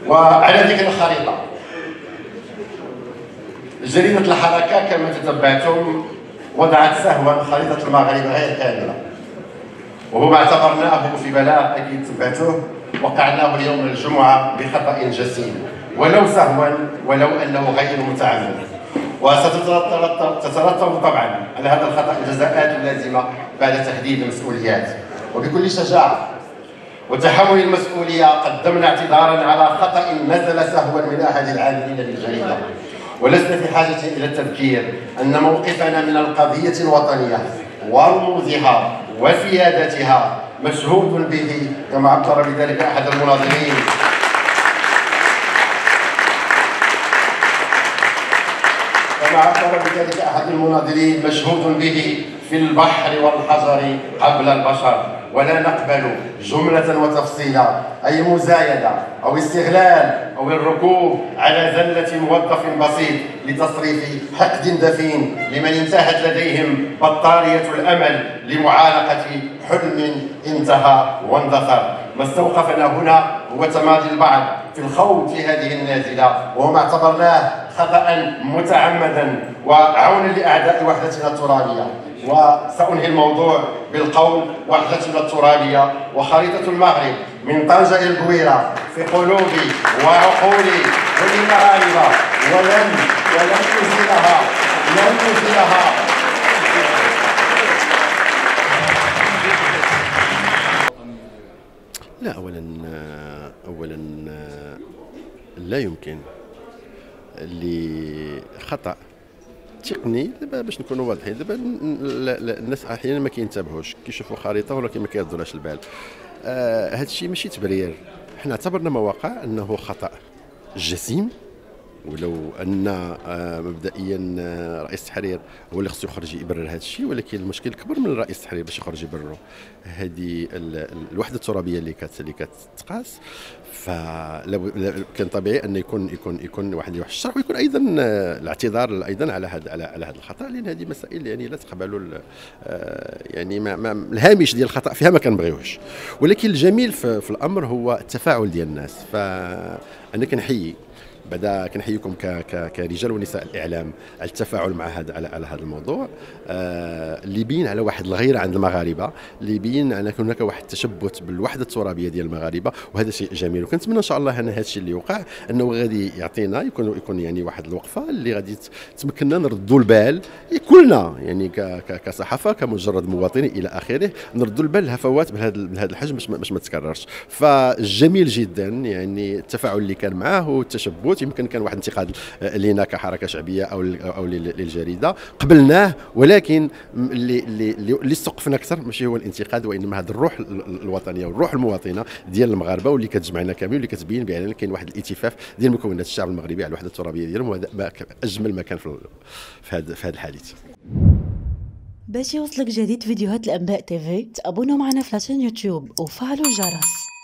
وعلى ذكر الخريطة، جريدة الحركة كما تتبعتم وضعت سهوا خريطة المغرب غير كاملة، وهو ما اعتبرناه في بلاغ أكيد تبعتوه وقعناه اليوم الجمعة بخطأ جسيم ولو سهوا ولو أنه غير متعمد، وستترتب طبعا على هذا الخطأ جزاءات لازمة بعد تحديد المسؤوليات. وبكل شجاعة وتحمل المسؤولية قدمنا اعتذارا على خطأ نزل سهوا من أحد العاملين بالجريدة، ولسنا في حاجة إلى التذكير أن موقفنا من القضية الوطنية ورموزها وسيادتها مشهود به، كما عبر بذلك أحد المناضلين مشهود به في البحر والحجر قبل البشر، ولا نقبل جملة وتفصيلا أي مزايدة أو استغلال أو الركوب على زلة موظف بسيط لتصريف حقد دفين لمن انتهت لديهم بطارية الأمل لمعانقة حلم انتهى واندثر. ما استوقفنا هنا هو تمادي البعض في الخوض في هذه النازلة، وهو ما اعتبرناه خطأ متعمدا وعونا لأعداء وحدتنا الترابية. وسأنهي الموضوع بالقول: وحدتنا الترابية وخريطة المغرب من طنجة إلى القويرة في قلوب وعقول كل المغاربة، ولن تزيلها لا، اولا لا يمكن لخطأ تقني. دابا باش نكونوا واضحين، دابا الناس احيانا ما كينتبهوش، كيشوفوا خريطه ولكن ما كيردولهاش البال. هذا الشيء ماشي تبرير، حنا اعتبرنا مواقع انه خطأ جسيم، ولو ان مبدئيا رئيس التحرير هو اللي خصو يخرج يبرر هذا الشيء، ولكن المشكل كبر من رئيس التحرير باش يخرج يبرره. هذه الوحده الترابيه اللي كتقاس، كان طبيعي ان يكون واحد الشرح، ويكون ايضا الاعتذار ايضا على هذا الخطا، لان هذه مسائل يعني لا تقبل يعني ما الهامش ديال الخطا فيها ما كنبغيوهش. ولكن الجميل في الامر هو التفاعل ديال الناس. فانا كنحيي بعدا كنحييكم كرجال ونساء الاعلام على التفاعل مع على هذا الموضوع، اللي يبين على واحد الغيره عند المغاربه، اللي يبين على هناك واحد التشبث بالوحده الترابيه ديال المغاربه، وهذا شيء جميل. وكنتمنى ان شاء الله ان هذا الشيء اللي وقع انه غادي يعطينا يكون يعني واحد الوقفه اللي غادي تمكننا نردوا البال كلنا، يعني كصحافه كمجرد مواطنين الى اخره، نردوا البال الهفوات بهذا الحجم باش ما تكررش. فجميل جدا يعني التفاعل اللي كان معاه والتشبث. يمكن كان واحد الانتقاد لينا كحركه شعبيه او للجريده قبلناه، ولكن اللي استوقفنا اكثر ماشي هو الانتقاد، وانما هذه الروح الوطنيه والروح المواطنه ديال المغاربه، واللي كتجمعنا كاملين، واللي كتبين بان كاين واحد الاتفاق ديال مكونات الشعب المغربي على الوحده الترابيه ديالهم. وهذا اجمل ما كان في هذا الحديث. باش يوصلك جديد فيديوهات الانباء تيفي، تابونوا معنا في لاشين يوتيوب وفعلوا الجرس.